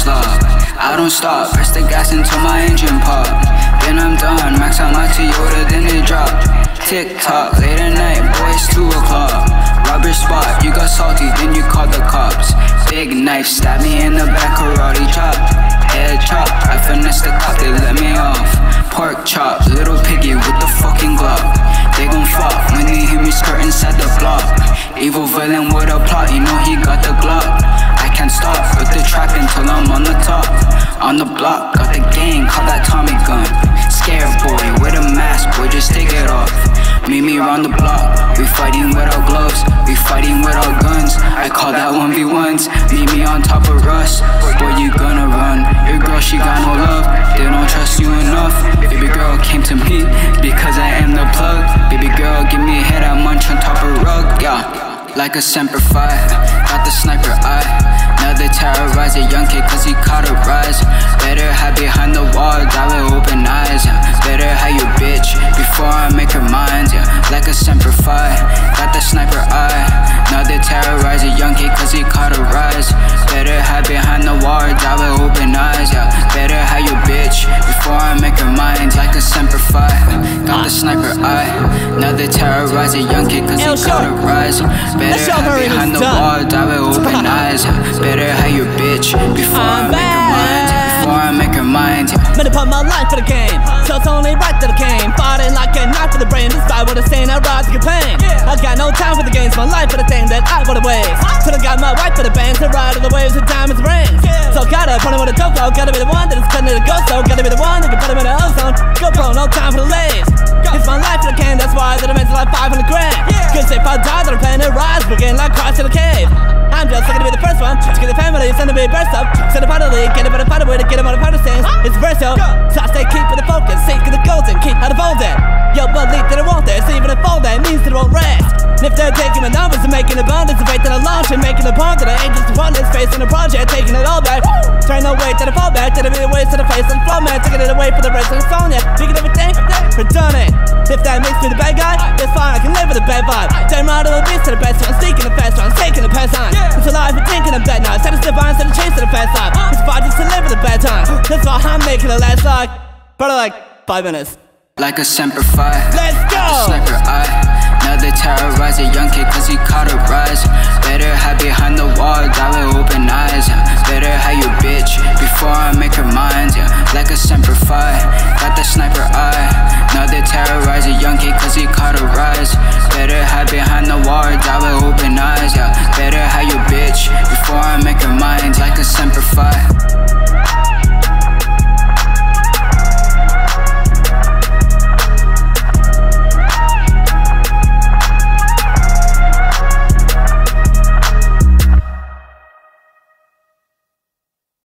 slob. I don't stop, press the gas until my engine pop. Then I'm done, max out my Toyota, then they drop. Tick-tock, late at night, boy, it's 2 o'clock. Rubber spot, you got salty, then you called the cops. Big knife, stab me in the back, karate chop. Head chop, I finessed the cop, they let me off. Pork chop, little piggy with the fucking Glock. They gon' flop when they hear me skirt inside the block. Evil villain with a plot, you know he got the Glock. I can't stop with the trap until I'm on the top. On the block, got the gang, call that Tommy gun. Scared boy, with a mask, boy, just take it off. Meet me around the block, we fighting with our gloves, we fighting with our guns. I call that 1v1s, meet me on top of Russ. Boy, you gonna run, your girl, she got no love. They don't trust you enough, baby girl came to me because I am the plug. Baby girl, give me a head, I munch on top of rug, yeah. Like a Semper Fi, got the sniper eye. Another terrorize a young kid cause he caught a rise. Better hide behind the wall, die with open eyes, yeah. Better hide your bitch before I make her mine, yeah. Like a Semper Fi, got the sniper eye. Another terrorize a young kid cause he caught a rise. Better hide behind the wall, die with open eyes, yeah. Better hide your bitch before I make her mine. Like a Semper Fi, got the sniper eye. Another terrorize a young kid cause he caught a rise. Better hide behind the wall, die with open eyes, yeah. Better hide your bitch before I make her mine, before I make her mind. Better put my life for the game, so it's only right that I came. Fighting like a knife for the brain, despite what I'm saying, I rise to get pain. I got no time for the games, my life for the thing that I wanna waste. So I got my wife for the bands, the ride of the waves, the diamonds rings. So gotta put him with a GoPro, gotta be the one that is cutting it a ghost, so gotta be the one that can put him in the ozone. GoPro, no time for the lays. It's my life for the can, that's why that I'm into like 500 grand. Cause if I die, then I'm planning to rise, begin like cross to the cave. I'm just looking to be the first one to get the family, send a big burst up. Send a part of the league, get a better fight away to get him out of part of things. It's versatile, so I stay keeping the focus, seeking the golden, keep out of folding. Yo, believe that it won't there, so even if fold that means that it won't rest. And if they're taking my numbers and making abundance, the faith that I launch and making a bond that I ain't just abundance, facing a project, taking it all back. Turn no weight that I fall back, that'll be the waste of the face of the flow, man. Taking it away for the rest of the song, yeah. Taking everything, redundant. If that makes me the bad guy, that's fine, I can live with a bad vibe. Turn right of the beast to the best one, sneaking the fast one, taking the pass on. It's alive, but thinking I'm dead now. Set a step on, set a chase to the fast side. It's fine just to live with a bad time. That's why I'm making it last like, probably like 5 minutes. Like a Semper Fi, let's go! Sniper eye. Another terrorize a young kid cause he caught a rise. Better hide behind the wall, die with open eyes, yeah. Better hide your bitch before I make her mine, yeah. Like a Semper Fi, got the sniper eye.